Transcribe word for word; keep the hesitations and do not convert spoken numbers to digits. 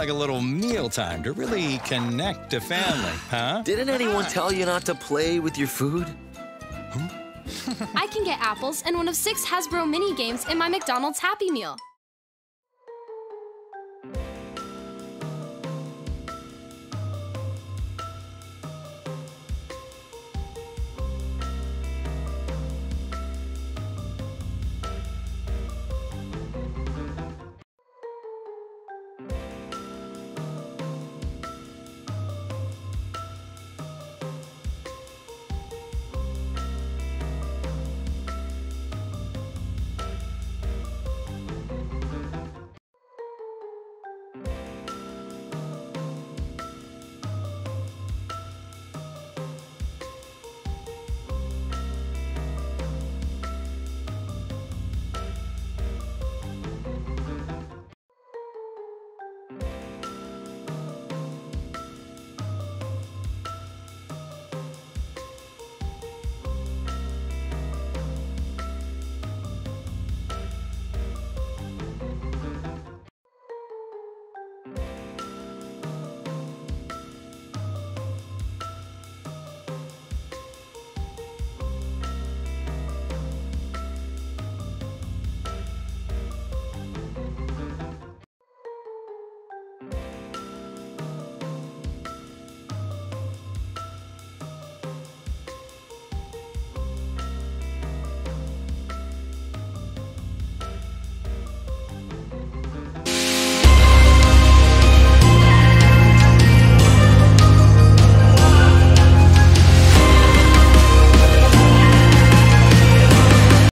like a little mealtime to really connect to family, huh? Didn't anyone tell you not to play with your food? I can get apples and one of six Hasbro mini games in my McDonald's Happy Meal.